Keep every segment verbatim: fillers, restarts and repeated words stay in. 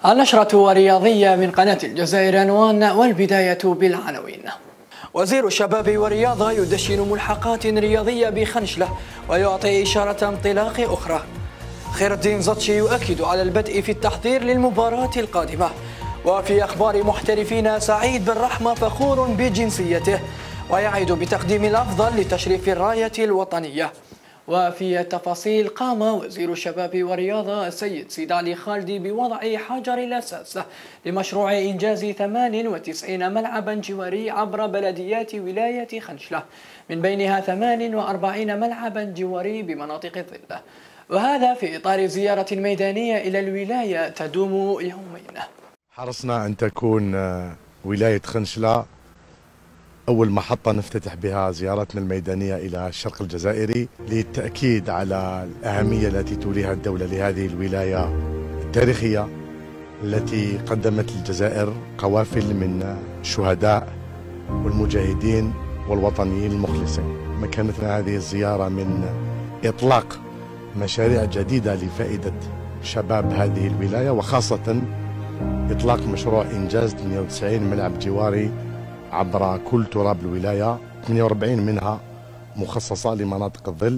النشرة الرياضية من قناة الجزائر عنوان والبداية بالعناوين. وزير الشباب والرياضة يدشن ملحقات رياضية بخنشلة ويعطي إشارة انطلاق أخرى. خير الدين زطشي يؤكد على البدء في التحضير للمباراة القادمة. وفي أخبار محترفين سعيد بن رحمة فخور بجنسيته ويعد بتقديم الأفضل لتشريف الراية الوطنية. وفي التفاصيل قام وزير الشباب والرياضة السيد سيد علي خالدي بوضع حجر الأساس لمشروع إنجاز ثمانية وتسعين ملعبا جواري عبر بلديات ولاية خنشلة، من بينها ثمانية وأربعين ملعبا جواري بمناطق الظل، وهذا في إطار زيارة ميدانية إلى الولاية تدوم يومين. حرصنا أن تكون ولاية خنشلة أول محطة نفتتح بها زيارتنا الميدانية إلى الشرق الجزائري للتأكيد على الأهمية التي توليها الدولة لهذه الولاية التاريخية التي قدمت للجزائر قوافل من الشهداء والمجاهدين والوطنيين المخلصين. مكنتنا هذه الزيارة من إطلاق مشاريع جديدة لفائدة شباب هذه الولاية، وخاصة إطلاق مشروع إنجاز ثمانية وتسعين ملعب جواري عبر كل تراب الولاية، ثمانية وأربعين منها مخصصة لمناطق الظل،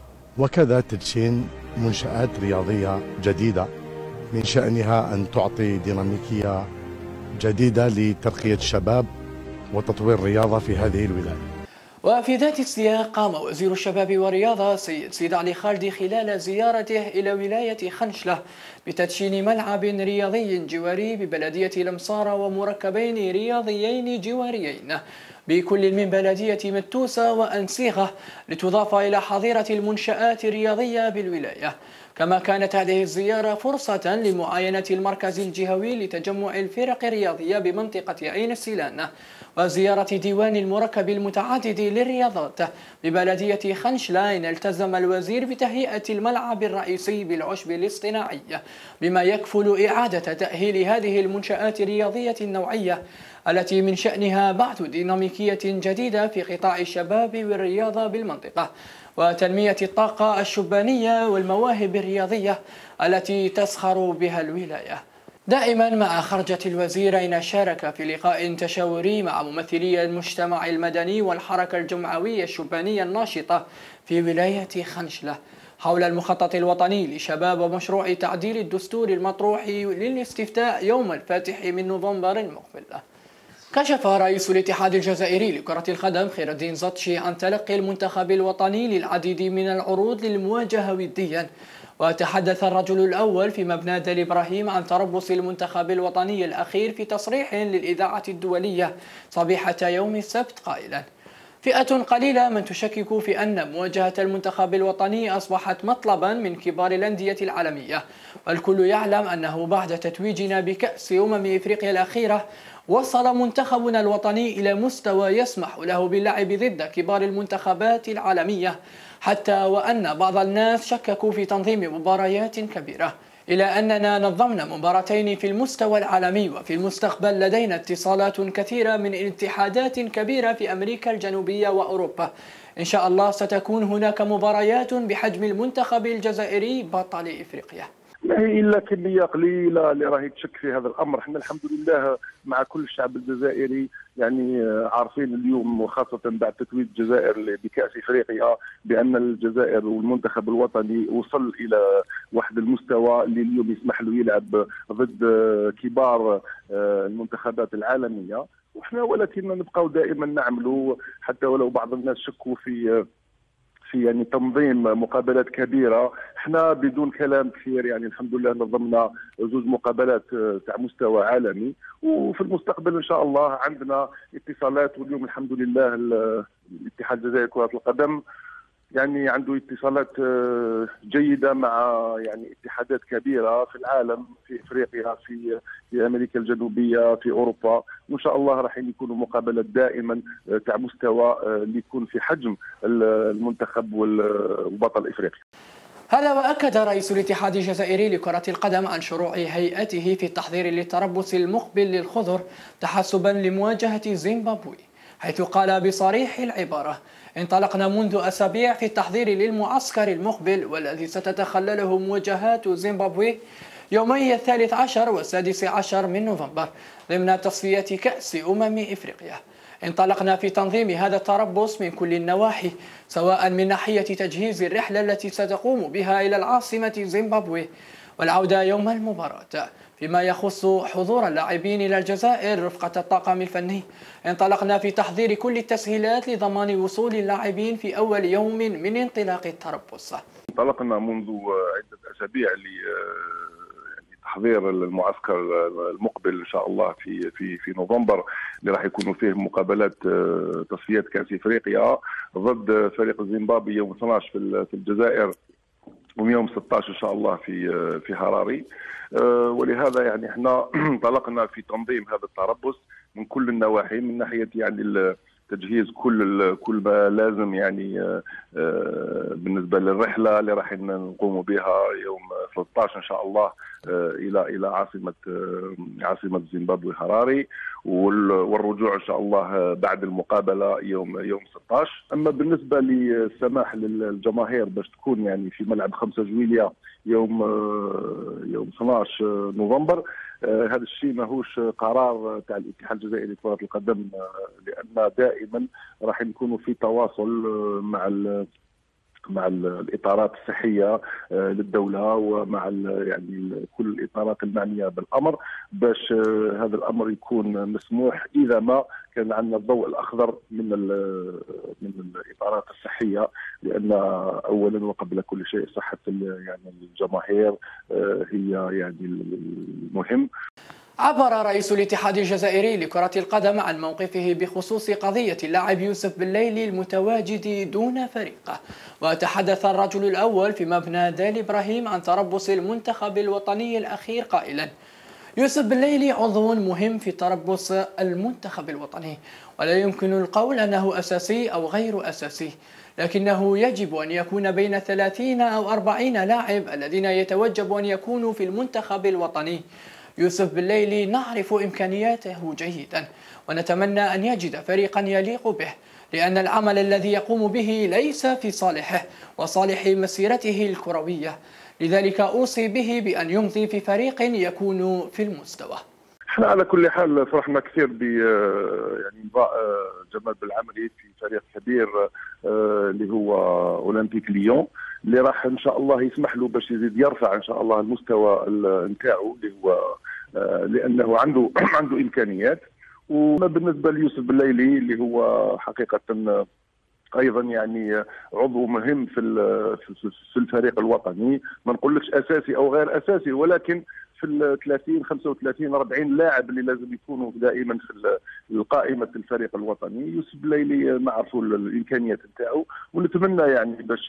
وكذا تدشين منشآت رياضية جديدة من شأنها أن تعطي ديناميكية جديدة لترقية الشباب وتطوير الرياضة في هذه الولاية. وفي ذات السياق قام وزير الشباب والرياضة سيد سيد علي خالدي خلال زيارته إلى ولاية خنشلة بتدشين ملعب رياضي جواري ببلدية المصارى ومركبين رياضيين جواريين بكل من بلدية متوسة وأنسيغة لتضاف إلى حظيرة المنشآت الرياضية بالولاية. كما كانت هذه الزيارة فرصة لمعاينة المركز الجهوي لتجمع الفرق الرياضية بمنطقة عين السيلان، وزيارة ديوان المركب المتعدد للرياضات ببلدية خنشلة. إن التزم الوزير بتهيئة الملعب الرئيسي بالعشب الاصطناعي بما يكفل إعادة تأهيل هذه المنشآت الرياضية النوعية التي من شأنها بعث ديناميكية جديدة في قطاع الشباب والرياضة بالمنطقة، وتنمية الطاقة الشبانية والمواهب الرياضية التي تسخر بها الولاية. دائما مع خرجة الوزير أين شارك في لقاء تشاوري مع ممثلي المجتمع المدني والحركة الجمعوية الشبانية الناشطة في ولاية خنشلة حول المخطط الوطني لشباب ومشروع تعديل الدستور المطروح للاستفتاء يوم الفاتح من نوفمبر المقبل. كشف رئيس الاتحاد الجزائري لكرة القدم خير الدين زطشي عن تلقي المنتخب الوطني للعديد من العروض للمواجهة وديا. وتحدث الرجل الأول في مبنى دال إبراهيم عن تربص المنتخب الوطني الأخير في تصريح للإذاعة الدولية صبيحة يوم السبت قائلا: فئة قليلة من تشكك في أن مواجهة المنتخب الوطني أصبحت مطلبا من كبار الأندية العالمية، والكل يعلم أنه بعد تتويجنا بكأس أمم إفريقيا الأخيرة وصل منتخبنا الوطني إلى مستوى يسمح له باللعب ضد كبار المنتخبات العالمية، حتى وأن بعض الناس شككوا في تنظيم مباريات كبيرة، إلى أننا نظمنا مباراتين في المستوى العالمي. وفي المستقبل لدينا اتصالات كثيرة من اتحادات كبيرة في أمريكا الجنوبية وأوروبا. إن شاء الله ستكون هناك مباريات بحجم المنتخب الجزائري بطل إفريقيا. ما هي الا كميه قليله اللي راهي تشك في هذا الامر. احنا الحمد لله مع كل الشعب الجزائري يعني عارفين اليوم، وخاصه بعد تتويج الجزائر بكاس افريقيا، بان الجزائر والمنتخب الوطني وصل الى واحد المستوى اللي اليوم يسمح له يلعب ضد كبار المنتخبات العالميه. وحنا ولكن نبقاو دائما نعملوا، حتى ولو بعض الناس شكوا في في يعني تنظيم مقابلات كبيره. احنا بدون كلام كثير يعني الحمد لله نظمنا زوج مقابلات تاع مستوى عالمي، وفي المستقبل ان شاء الله عندنا اتصالات. واليوم الحمد لله الاتحاد الجزائري لكرة القدم يعني عنده اتصالات جيده مع يعني اتحادات كبيره في العالم، في افريقيا، في في امريكا الجنوبيه، في اوروبا، وان شاء الله راح يكونوا مقابلات دائما تاع مستوى اللي يكون في حجم المنتخب وبطل افريقيا. هذا وأكد رئيس الاتحاد الجزائري لكرة القدم عن شروع هيئته في التحضير للتربص المقبل للخضر تحسبا لمواجهة زيمبابوي، حيث قال بصريح العبارة: انطلقنا منذ أسابيع في التحضير للمعسكر المقبل والذي ستتخلله مواجهات زيمبابوي يومي الثالث عشر والسادس عشر من نوفمبر ضمن تصفية كأس أمم إفريقيا. انطلقنا في تنظيم هذا التربص من كل النواحي، سواء من ناحية تجهيز الرحلة التي ستقوم بها إلى العاصمة زيمبابوي والعودة يوم المباراة. فيما يخص حضور اللاعبين إلى الجزائر رفقة الطاقم الفني، انطلقنا في تحضير كل التسهيلات لضمان وصول اللاعبين في أول يوم من انطلاق التربص. انطلقنا منذ عدة أسابيع لتحضير المعسكر المقبل إن شاء الله في في في نوفمبر، اللي راح يكونوا فيه مقابلات تصفية كأس إفريقيا ضد فريق زيمبابوي يوم اثني عشر في الجزائر، ويوم ستة عشر ان شاء الله في في هراري. ولهذا يعني احنا انطلقنا في تنظيم هذا التربص من كل النواحي، من ناحيه يعني تجهيز كل كل ما لازم يعني بالنسبه للرحله اللي راح نقوم بها يوم ثلاثة عشر ان شاء الله الى الى عاصمه عاصمه زيمبابوي هراري، والرجوع ان شاء الله بعد المقابله يوم يوم ستة عشر. اما بالنسبه للسماح للجماهير باش تكون يعني في ملعب خمسة جويلية يوم يوم اثني عشر نوفمبر، هذا الشيء ماهوش قرار تاع الاتحاد الجزائري لكرة القدم، لان دائما راح نكونوا في تواصل مع مع الاطارات الصحيه للدوله ومع يعني كل الاطارات المعنيه بالامر، باش هذا الامر يكون مسموح اذا ما كان عندنا الضوء الاخضر من من الاطارات الصحيه، لان اولا وقبل كل شيء صحه يعني الجماهير هي يعني المهم. عبر رئيس الاتحاد الجزائري لكرة القدم عن موقفه بخصوص قضية اللاعب يوسف بليلي المتواجد دون فريقه، وتحدث الرجل الأول في مبنى دال إبراهيم عن تربص المنتخب الوطني الأخير قائلا: يوسف بليلي عضو مهم في تربص المنتخب الوطني، ولا يمكن القول أنه أساسي أو غير أساسي، لكنه يجب أن يكون بين ثلاثين أو أربعين لاعب الذين يتوجب أن يكونوا في المنتخب الوطني. يوسف بليلي نعرف إمكانياته جيدا، ونتمنى أن يجد فريقا يليق به، لأن العمل الذي يقوم به ليس في صالحه وصالح مسيرته الكروية، لذلك أوصي به بأن يمضي في فريق يكون في المستوى. احنا على كل حال فرحنا كثير ب يعني امضاء جمال بالعمري في فريق كبير اللي هو اولمبيك ليون، اللي راح ان شاء الله يسمح له باش يزيد يرفع ان شاء الله المستوى نتاعو، اللي هو لانه عنده عنده امكانيات. وما بالنسبه ليوسف بليلي اللي هو حقيقه ايضا يعني عضو مهم في في الفريق الوطني، ما نقولكش اساسي او غير اساسي، ولكن في ال ثلاثين خمسة وثلاثين أربعين لاعب اللي لازم يكونوا دائما في القائمه الفريق الوطني. يوسف بليلي نعرفوا الامكانيات نتاعو، ونتمنى يعني باش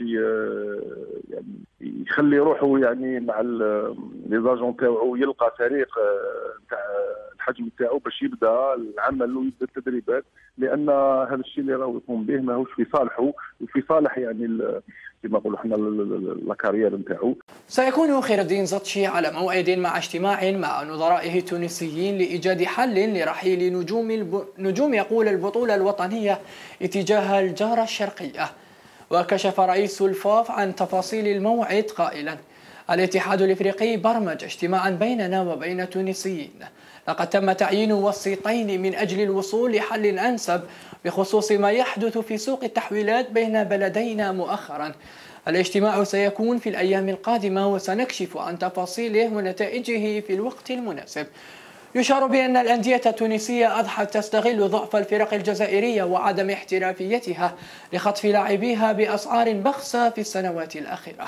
يعني يخلي روحه يعني مع لي زاجون تاعو، يلقى فريق نتاع الحجم تاعو باش يبدا العمل ويبدا التدريبات، لان هذا الشيء اللي راهو يقوم به ماهوش في صالحه وفي صالح يعني كما نقولوا احنا الكارير نتاعو. سيكون خير الدين زطشي على موعد مع اجتماع مع نظرائه التونسيين لإيجاد حل لرحيل نجوم الب... نجوم يقول البطولة الوطنية اتجاه الجارة الشرقية. وكشف رئيس الفاف عن تفاصيل الموعد قائلا: الاتحاد الافريقي برمج اجتماعا بيننا وبين التونسيين، لقد تم تعيين وسيطين من أجل الوصول لحل أنسب بخصوص ما يحدث في سوق التحويلات بين بلدينا مؤخرا. الاجتماع سيكون في الأيام القادمة، وسنكشف عن تفاصيله ونتائجه في الوقت المناسب. يشار بأن الأندية التونسية أضحت تستغل ضعف الفرق الجزائرية وعدم احترافيتها لخطف لاعبيها بأسعار بخسة في السنوات الأخيرة.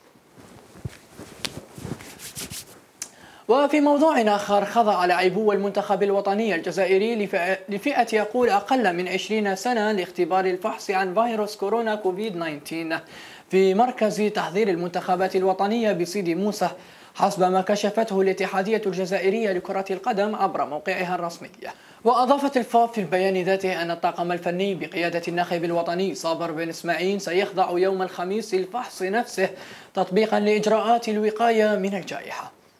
وفي موضوع آخر، خضع لاعبو المنتخب الوطني الجزائري لفئة يقول أقل من عشرين سنة لاختبار الفحص عن فيروس كورونا كوفيد تسعة عشر في مركز تحضير المنتخبات الوطنية بسيدي موسى، حسب ما كشفته الاتحادية الجزائرية لكرة القدم عبر موقعها الرسمي. وأضافت الفاف في البيان ذاته أن الطاقم الفني بقيادة الناخب الوطني صابر بن إسماعيل سيخضع يوم الخميس للفحص نفسه تطبيقا لإجراءات الوقاية من الجائحة.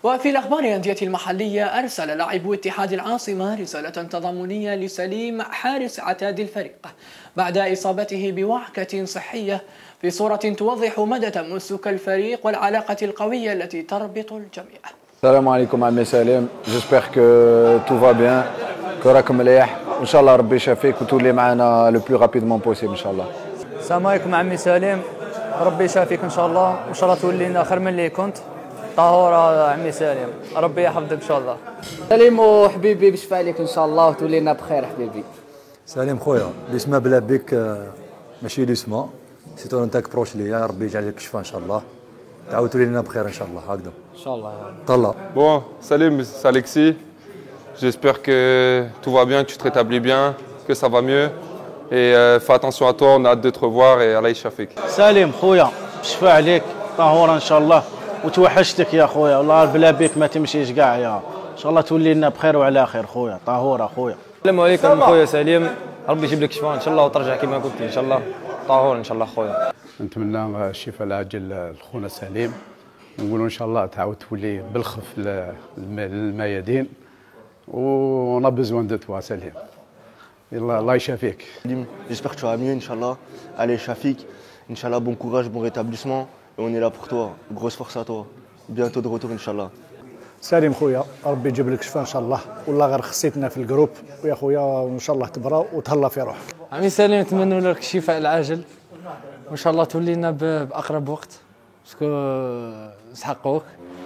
وفي الأخبار الأندية المحلية، أرسل لاعبو اتحاد العاصمة رسالة تضامنية لسليم حارس عتاد الفريق بعد إصابته بوعكة صحية، في صورة توضح مدى تمسك الفريق والعلاقة القوية التي تربط الجميع. السلام عليكم عمي سليم، جيسبر كو تو فا بيان، كو راك مليح وإن شاء الله ربي يشافيك وتولي معنا لو بلو رابيدمون بوسيبل إن شاء الله. السلام عليكم عمي سليم، ربي يشافيك إن شاء الله وإن شاء الله تولي لنا خير من اللي كنت. طهورة عمي سليم، ربي يحفظك إن شاء الله. سليم وحبيبي بشفى عليك إن شاء الله وتولي لنا بخير حبيبي. سليم خويا، الاسم بلا بك ماشي الاسم، سيتو نتاك بروش ليا، ربي يجعل لك الشفاء إن شاء الله. تعاود تولي لنا بخير إن شاء الله هكذا. إن شاء الله. طلع. Bon, Salim, c'est Alexis. J'espère que tout va bien, que tu te rétablis bien, que ça va mieux. Et euh, fais attention à toi, on a hâte de te revoir et Allah يشافيك. سليم خويا، بشفى عليك، طهورة إن شاء الله. وتوحشتك يا خويا، والله بلا بيك ما تمشيش كاع يا. إن شاء الله تولي لنا بخير وعلى خير خويا، طهورة خويا. السلام عليكم خويا سليم، ربي يجيب لك الشفاء إن شاء الله وترجع كما كنت إن شاء الله. طهور إن شاء الله خويا. نتمنى الشفاء العاجل لخونا سليم، ونقولوا إن شاء الله تعاود تولي بالخف للميادين، ونا بزوان دو توا سليم. يلا الله يشافيك. J'espère que tu vas mieux, Inch'Allah. Allez, Shafik, Inch'Allah, bon courage, bon rétablissement. Et on est là pour toi. Grosse force à toi. Bientôt de retour, Inch'Allah. سليم خويا، ربي يجيب لك الشفاء إن شاء الله، والله غير خصيتنا في الجروب، ويا خويا وإن شاء الله تبرى وتهلا في روحك. عمي سليم، نتمنى لك الشفاء العاجل وإن شاء الله تولي لنا بأقرب وقت، باسكو نسحقوك.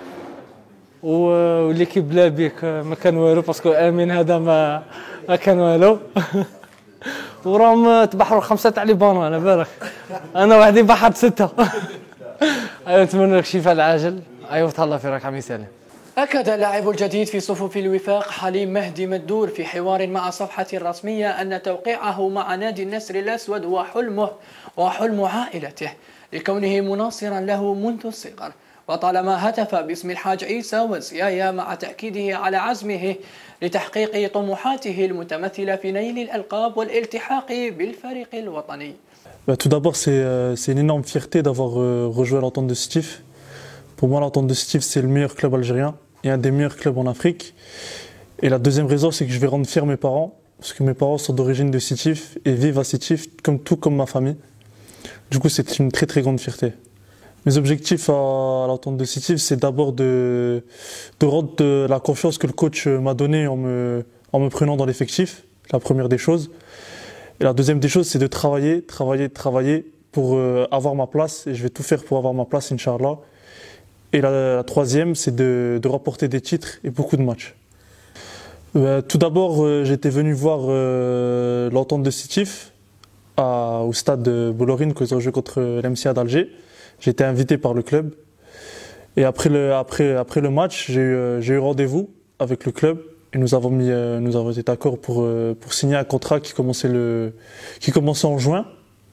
وليكيب بلا بيك ما كان والو، باسكو امين هذا ما ما كان والو. وراهم تبحروا خمسه تاع لي بانون على بالك، انا وحدي بحرت سته. ايوا نتمنى لك الشفاء العاجل. ايوا تهلا في راك عمي سالم. أكد اللاعب الجديد في صفوف الوفاق حليم مهدي مدور في حوار مع صفحته الرسمية أن توقيعه مع نادي النسر الأسود هو حلمه وحلم عائلته، لكونه مناصرا له منذ الصغر، وطالما هتف باسم الحاج عيسى وزيايا مع تأكيده على عزمه لتحقيق طموحاته المتمثلة في نيل الألقاب والالتحاق بالفريق الوطني. Tout d'abord, c'est une énorme fierté d'avoir rejoint l'Entente de Sétif. Pour moi, l'Entente de Sétif, c'est le meilleur club algérien et un des meilleurs clubs en Afrique. Et la deuxième raison, c'est que je vais rendre fier mes parents, parce que mes parents sont d'origine de Sétif et vivent à Sétif, comme, tout comme ma famille. Du coup, c'est une très très grande fierté. Mes objectifs à l'Entente de Sétif, c'est d'abord de, de rendre de la confiance que le coach m'a donnée en me, en me prenant dans l'effectif, la première des choses. Et la deuxième des choses, c'est de travailler, travailler, travailler pour euh, avoir ma place. Et je vais tout faire pour avoir ma place, Inch'Allah. Et la, la troisième, c'est de, de remporter des titres et beaucoup de matchs. Euh, tout d'abord, euh, j'étais venu voir euh, l'Entente de Sétif à, au stade de Bollorine, quand ils ont joué contre l'M C A d'Alger. J'ai été invité par le club. Et après le, après, après le match, j'ai eu, j'ai eu rendez-vous avec le club. Et nous avons, mis, nous avons été d'accord pour, pour signer un contrat qui commençait, le, qui commençait en juin.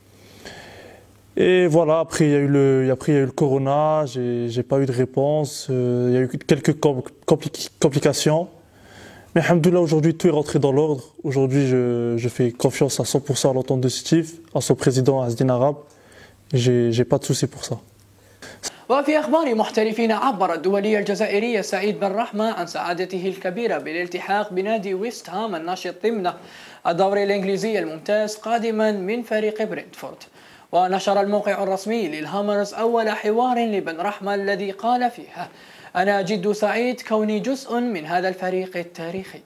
Et voilà, après il y a eu le, après, il y a eu le corona, j'ai pas eu de réponse, euh, il y a eu quelques compli complications. Mais alhamdoulilah, aujourd'hui tout est rentré dans l'ordre. Aujourd'hui je, je fais confiance à cent pour cent à l'Entente de Sétif, à son président Azdine Arab. J'ai pas de soucis pour ça. وفي أخبار محترفين، عبر الدولي الجزائري سعيد بن رحمة عن سعادته الكبيرة بالالتحاق بنادي ويست هام الناشط ضمن الدوري الإنجليزي الممتاز قادما من فريق برينتفورد. ونشر الموقع الرسمي للهامرز أول حوار لبن رحمة الذي قال فيه: أنا جد سعيد كوني جزء من هذا الفريق التاريخي.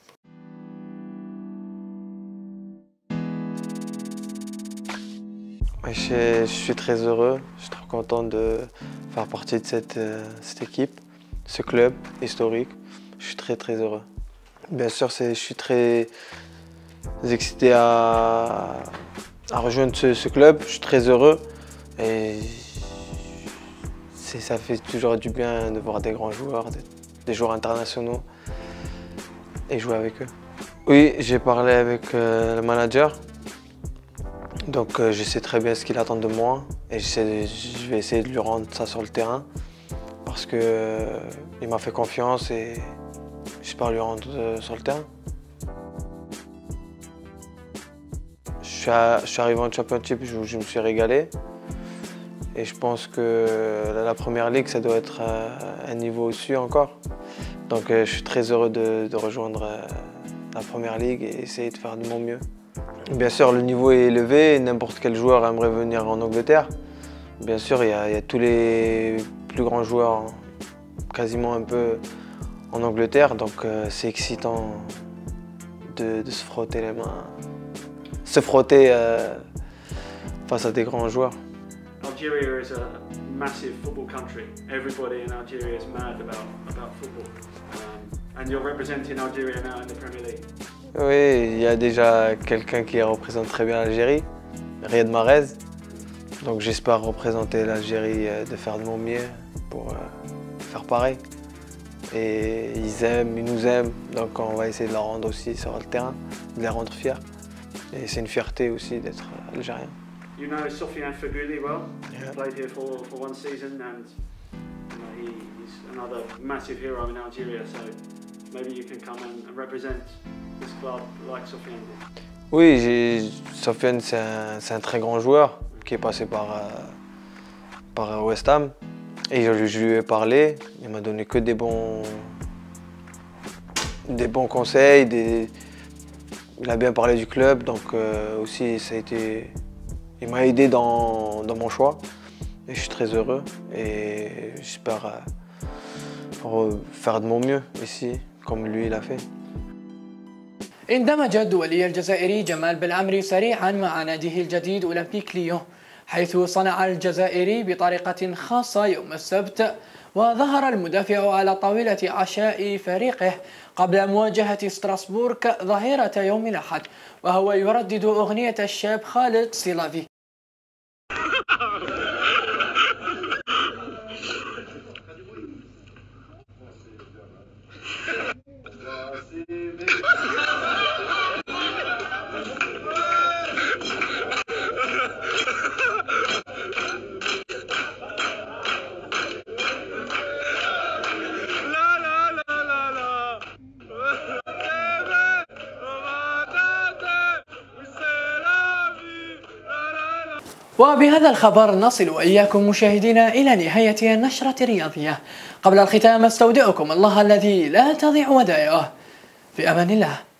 Je, je suis très heureux, je suis très content de faire partie de cette, cette équipe, ce club historique. Je suis très très heureux. Bien sûr, je suis très excité à, à rejoindre ce, ce club, je suis très heureux. Et ça fait toujours du bien de voir des grands joueurs, des, des joueurs internationaux et jouer avec eux. Oui, j'ai parlé avec euh, le manager. Donc euh, je sais très bien ce qu'il attend de moi et je, je vais essayer de lui rendre ça sur le terrain parce qu'il euh, m'a fait confiance et j'espère lui rendre euh, sur le terrain. Je suis, à, je suis arrivé en Championship, je, je me suis régalé Et je pense que la première ligue, ça doit être un niveau au-dessus encore. Donc je suis très heureux de, de rejoindre la première ligue et essayer de faire de mon mieux. Bien sûr, le niveau est élevé, n'importe quel joueur aimerait venir en Angleterre. Bien sûr, il y a, il y a tous les plus grands joueurs quasiment un peu en Angleterre, donc euh, c'est excitant de, de se frotter les mains, se frotter euh, face à des grands joueurs. Algeria is a massive football country. Everybody in Algeria is mad about, about football. Um, and you're representing Algeria now in the Premier League. Oui, il y a déjà quelqu'un qui représente très bien l'Algérie, Riyad Mahrez. Donc j'espère représenter l'Algérie, de faire de mon mieux pour euh, faire pareil. Et ils aiment, ils nous aiment, donc on va essayer de leur rendre aussi sur le terrain, de les rendre fiers. Et c'est une fierté aussi d'être algérien. You know Sofiane Feghouli well. Yeah. He played here for, for one season and you know, he, he's another massive hero in Algeria, so maybe you can come and represent this club like Sofiane did. Oui, Sofiane c'est un, un très grand joueur qui est passé par, euh, par West Ham. Et je, je lui ai parlé, il m'a donné que des bons, des bons conseils, des, il a bien parlé du club, donc euh, aussi ça a été, il m'a aidé dans, dans mon choix. Et je suis très heureux et j'espère euh, faire de mon mieux ici, comme lui l'a fait. اندمج الدولي الجزائري جمال بالعمري سريعا مع ناديه الجديد أولمبيك ليون، حيث صنع الجزائري بطريقة خاصة يوم السبت، وظهر المدافع على طاولة عشاء فريقه قبل مواجهة ستراسبورغ ظهيرة يوم الأحد، وهو يردد أغنية الشاب خالد سيلافي. وبهذا الخبر نصل وإياكم مشاهدينا إلى نهاية النشرة الرياضية. قبل الختام استودعكم الله الذي لا تضيع ودائعه. في أمان الله.